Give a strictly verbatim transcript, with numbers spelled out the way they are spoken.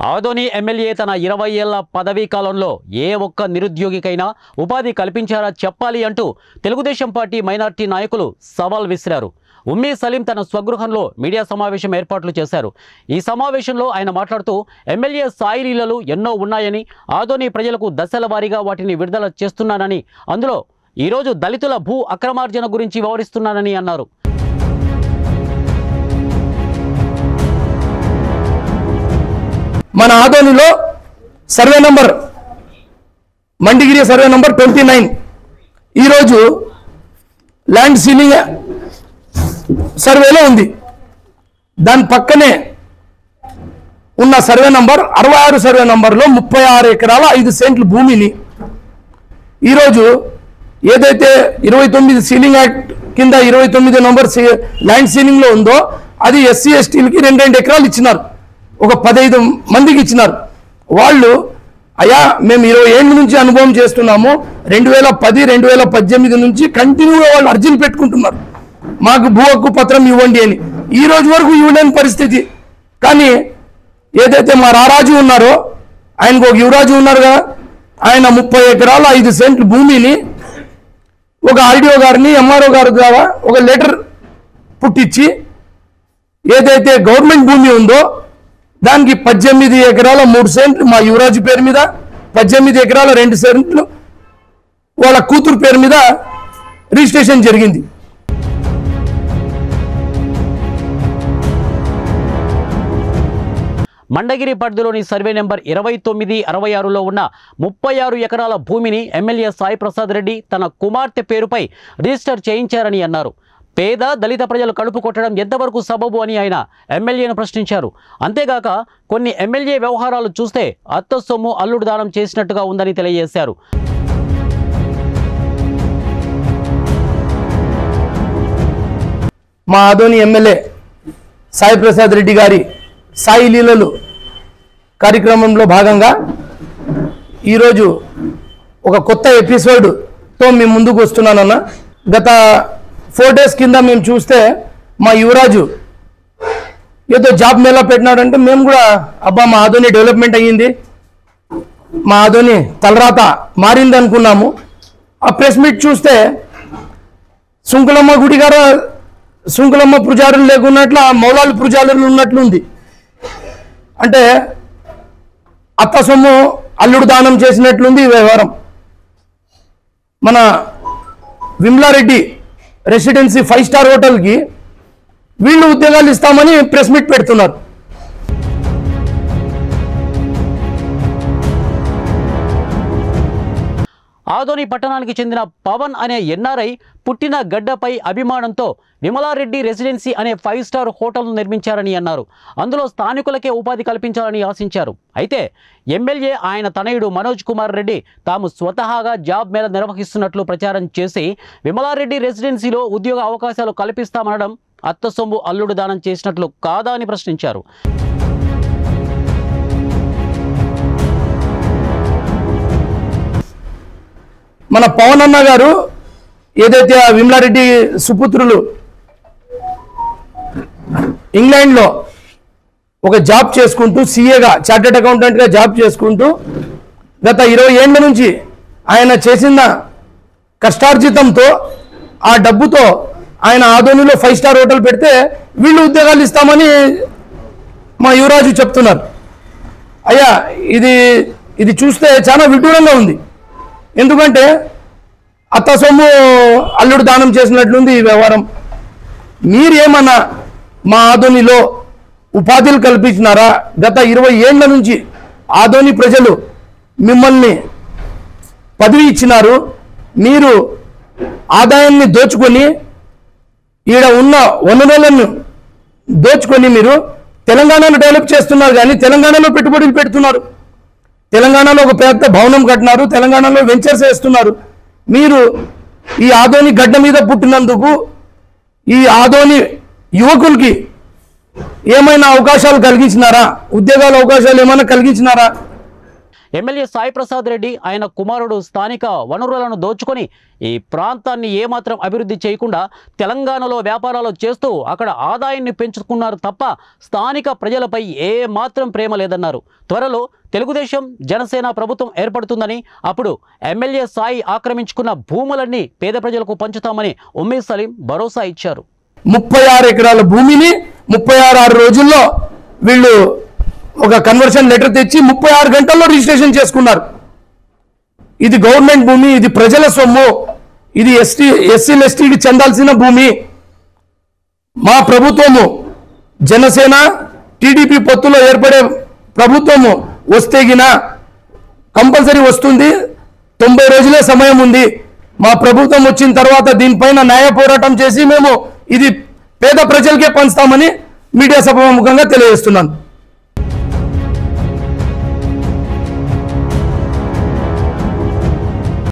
Adoni MLA తన ఇరవై ఏళ్ల పదవీ కాలంలో ఏ ఒక్క నిరుద్యోగికైనా ఉపాధి కల్పించారా చెప్పాలి అంటూ తెలుగుదేశం పార్టీ మైనార్టీ నాయకులు సవాల్ విసిరారు. ఉమ్మీ సలీం తన స్వగృహంలో మీడియా సమావేశం ఏర్పాట్లు చేశారు. ఈ సమావేశంలో ఆయన మాట్లాడుతూ ఎమ్మెల్యే సాయి లీలలు ఎన్నో ఉన్నాయని, ఆదోని ప్రజలకు దశల వారీగా వాటిని విడుదల చేస్తున్నానని, అందులో ఈరోజు దళితుల భూ అక్రమార్జన గురించి వివరిస్తున్నానని అన్నారు. మన ఆదోనిలో survey number Mandigiri survey number twenty nine ఈరోజు ల్యాండ్ సీలింగ్ సర్వేలో ఉంది. దాని పక్కనే ఉన్న సర్వే నంబర్ అరవై ఆరు సర్వే నంబర్లో ముప్పై ఆరు ఎకరాల ఐదు సెంట్ల భూమిని ఈరోజు ఏదైతే ఇరవై తొమ్మిది సీలింగ్ యాక్ట్ కింద ఇరవై తొమ్మిది నంబర్ ల్యాండ్ సీలింగ్లో ఉందో అది ఎస్సీ ఎస్టీలకి రెండు రెండు ఎకరాలు ఇచ్చినారు. ఒక పదహైదు మందికి ఇచ్చినారు. వాళ్ళు అయ్యా మేము ఇరవై ఏళ్ళ నుంచి అనుభవం చేస్తున్నాము, రెండు వేల పది రెండు వేల పద్దెనిమిది నుంచి కంటిన్యూగా వాళ్ళు అర్జీలు పెట్టుకుంటున్నారు, మాకు భూ హక్కు పత్రం ఇవ్వండి అని. ఈ రోజు వరకు ఇవ్వలేని పరిస్థితి. కానీ ఏదైతే మా రారాజు ఉన్నారో, ఆయనకు ఒక యువరాజు ఉన్నారు కదా, ఆయన ముప్పై ఎకరాల ఐదు సెంట్ల భూమిని ఒక ఆర్డీఓ గారిని ఎంఆర్ఓ గారి ద్వారా ఒక లెటర్ పుట్టించి ఏదైతే గవర్నమెంట్ భూమి ఉందో దానికి పద్దెనిమిది ఎకరాల మూడు సెంట్లు మా యువరాజు పేరు మీద, పద్దెనిమిది ఎకరాల రెండు సెంట్లు వాళ్ళ కూతురు పేరు మీద రిజిస్ట్రేషన్ జరిగింది. మండగిరి పరిధిలోని సర్వే నెంబర్ ఇరవై తొమ్మిది అరవై ఆరులో ఉన్న ముప్పై ఆరు ఎకరాల భూమిని ఎమ్మెల్యే సాయి ప్రసాద్ రెడ్డి తన కుమార్తె పేరుపై రిజిస్టర్ చేయించారని అన్నారు. పేద దళిత ప్రజలు కడుపు కొట్టడం ఎంతవరకు సబబు అని ఆయన ఎమ్మెల్యేను ప్రశ్నించారు. అంతేగాక కొన్ని ఎమ్మెల్యే వ్యవహారాలు చూస్తే అత్త సొమ్ము అల్లుడు దానం చేసినట్టుగా ఉందని తెలియజేశారు. మా ఆదోని ఎమ్మెల్యే సాయి ప్రసాద్ రెడ్డి గారి సాయి లీలలు కార్యక్రమంలో భాగంగా ఈరోజు ఒక కొత్త ఎపిసోడ్తో మేము ముందుకు వస్తున్నానన్న. గత ఫోర్ డేస్ కింద మేము చూస్తే మా యువరాజు ఏదో జాబ్ మేళా పెట్టినాడంటే మేము కూడా అబ్బా మా ఆదోని డెవలప్మెంట్ అయ్యింది, మా ఆదోని తలరాత మారింది అనుకున్నాము. ఆ ప్రెస్ మీట్ చూస్తే సుంకులమ్మ గుడి గారు సుంకులమ్మ పూజారులు లేకున్నట్లు ఆ మౌలాలు పూజారులు ఉన్నట్లుంది. అంటే అత్త సొమ్ము అల్లుడు దానం చేసినట్లుంది ఈ వ్యవహారం. మన విమలారెడ్డి రెసిడెన్సీ ఫైవ్ స్టార్ హోటల్కి వీళ్ళు ఉద్యోగాలు ఇస్తామని ప్రెస్ మీట్ పెడుతున్నారు. ఆదోని పట్టణానికి చెందిన పవన్ అనే ఎన్ఆర్ఐ పుట్టిన గడ్డపై అభిమానంతో విమలారెడ్డి రెసిడెన్సీ అనే ఫైవ్ స్టార్ హోటల్ను నిర్మించారని అన్నారు. అందులో స్థానికులకే ఉపాధి కల్పించాలని ఆశించారు. అయితే ఎమ్మెల్యే ఆయన తనయుడు మనోజ్ కుమార్ రెడ్డి తాము స్వతహాగా జాబ్ మేళ నిర్వహిస్తున్నట్లు ప్రచారం చేసి విమలారెడ్డి రెసిడెన్సీలో ఉద్యోగ అవకాశాలు కల్పిస్తామనడం అత్త సొమ్ము అల్లుడు దానం చేసినట్లు కాదా అని ప్రశ్నించారు. మన పవన్ అన్న గారు ఏదైతే ఆ విమలారెడ్డి సుపుత్రులు ఇంగ్లాండ్లో ఒక జాబ్ చేసుకుంటూ సీఏగా చార్టెడ్ అకౌంటెంట్గా జాబ్ చేసుకుంటూ గత ఇరవై ఏళ్ళ నుంచి ఆయన చేసిన కష్టార్జితంతో ఆ డబ్బుతో ఆయన ఆదోనిలో ఫైవ్ స్టార్ హోటల్ పెడితే వీళ్ళు ఉద్యోగాలు ఇస్తామని మా యువరాజు చెప్తున్నారు. అయ్యా ఇది ఇది చూస్తే చాలా విడ్డూరంగా ఉంది. ఎందుకంటే అత్త సొమ్ము అల్లుడు దానం చేసినట్లుంది ఈ వ్యవహారం. మీరేమన్నా మా ఆదోనిలో ఉపాధులు కల్పించినారా? గత ఇరవై ఏళ్ళ నుంచి ఆదోని ప్రజలు మిమ్మల్ని పదవి ఇచ్చినారు. మీరు ఆదాయాన్ని దోచుకొని ఈడ ఉన్న వనరులను దోచుకొని మీరు తెలంగాణను డెవలప్ చేస్తున్నారు, కానీ తెలంగాణలో పెట్టుబడులు పెడుతున్నారు. తెలంగాణలో ఒక పెద్ద భవనం కట్టినారు, తెలంగాణలో వెంచర్స్ వేస్తున్నారు. మీరు ఈ ఆదోని గడ్డ మీద పుట్టినందుకు ఈ ఆదోని యువకులకి ఏమైనా అవకాశాలు కలిగించినారా? ఉద్యోగాల అవకాశాలు ఏమైనా కలిగించినారా? ఎమ్మెల్యే సాయి ప్రసాద్ రెడ్డి ఆయన కుమారుడు స్థానిక వనరులను దోచుకొని ఈ ప్రాంతాన్ని ఏమాత్రం అభివృద్ధి చేయకుండా తెలంగాణలో వ్యాపారాలు చేస్తూ అక్కడ ఆదాయాన్ని పెంచుకున్నారు తప్ప స్థానిక ప్రజలపై ఏ మాత్రం ప్రేమ లేదన్నారు. త్వరలో తెలుగుదేశం జనసేన ప్రభుత్వం ఏర్పడుతుందని, అప్పుడు ఎమ్మెల్యే సాయి ఆక్రమించుకున్న భూములన్నీ పేద ప్రజలకు పంచుతామని ఉమ్మీ సలీం భరోసా ఇచ్చారు. ముప్పై ఆరు ఎకరాల భూమిని ముప్పై ఆరు ఆరు రోజుల్లో వీళ్ళు ఒక కన్వర్షన్ లెటర్ తెచ్చి ముప్పై ఆరు గంటల్లో రిజిస్ట్రేషన్ చేసుకున్నారు. ఇది గవర్నమెంట్ భూమి, ఇది ప్రజల సొమ్ము, ఇది ఎస్టీ ఎస్సీలు ఎస్టీకి చెందాల్సిన భూమి. మా ప్రభుత్వము జనసేన టీడీపీ పొత్తులో ఏర్పడే ప్రభుత్వము వస్తేగిన కంపల్సరీ వస్తుంది. తొంభై రోజులే సమయం ఉంది. మా ప్రభుత్వం వచ్చిన తర్వాత దీనిపైన న్యాయ పోరాటం చేసి మేము ఇది పేద ప్రజలకే పంచుతామని మీడియా సభాముఖంగా తెలియజేస్తున్నాను.